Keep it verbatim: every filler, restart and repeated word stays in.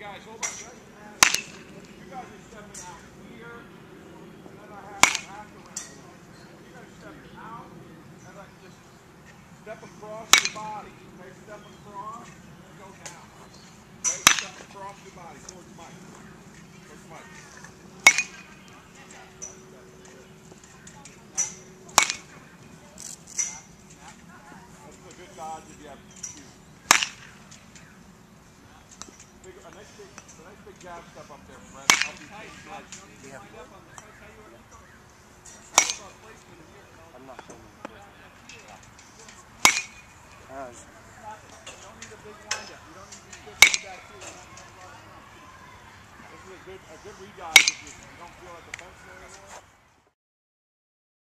guys, hold on. You guys are stepping out here, and then I have, I have to round. You guys are stepping out, and like just step across your body. Okay, step across, and go down. Okay, step across your body towards Mike. Towards Mike. That's a good dodge if you have to shoot. Big, a nice big, a nice big jab step up there, Fred. Help you change direction. Yeah. I'm not filming. Uh, You don't need a big windup. You don't need to be stripping back too. This is a good, a good re-dodge if you, you don't feel like the fence there anymore.